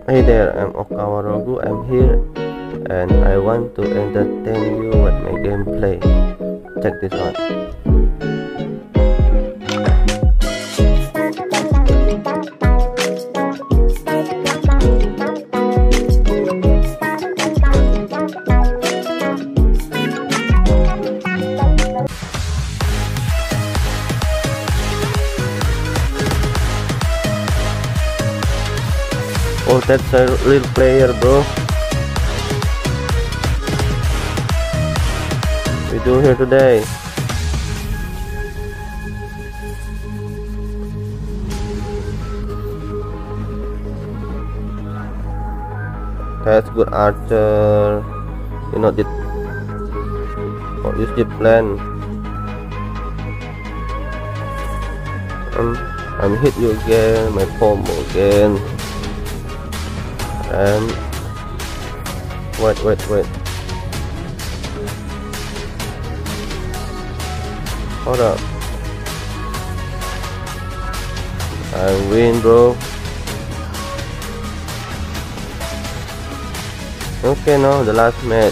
Hey there, I'm Okawa Rogu. I'm here and I want to entertain you with my gameplay. Check this out. Oh, that's a real player, bro. We do here today. That's good archer. You know, use the plan. I'm hit you again, my combo again. And wait. Hold up. I win, bro. Okay, now the last match.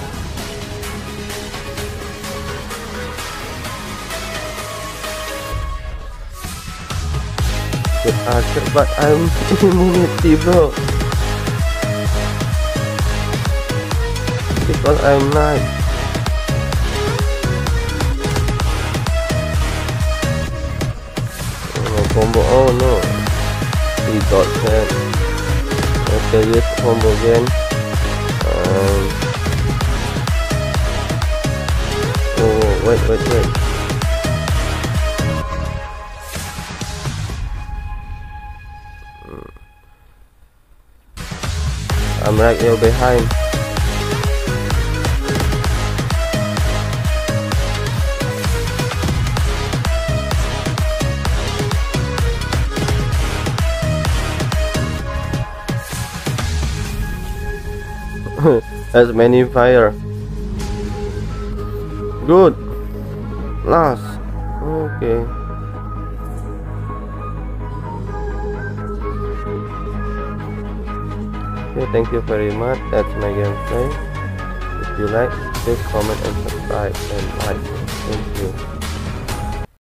Good archer, but I'm immunity, bro. Because I'm nice. Oh, combo. Oh no, he got that. Okay, use combo again. Oh wait. I'm right here behind. As many fire. Good. Last. Okay. Okay, thank you very much. That's my gameplay. If you like, please comment and subscribe and like. Thank you.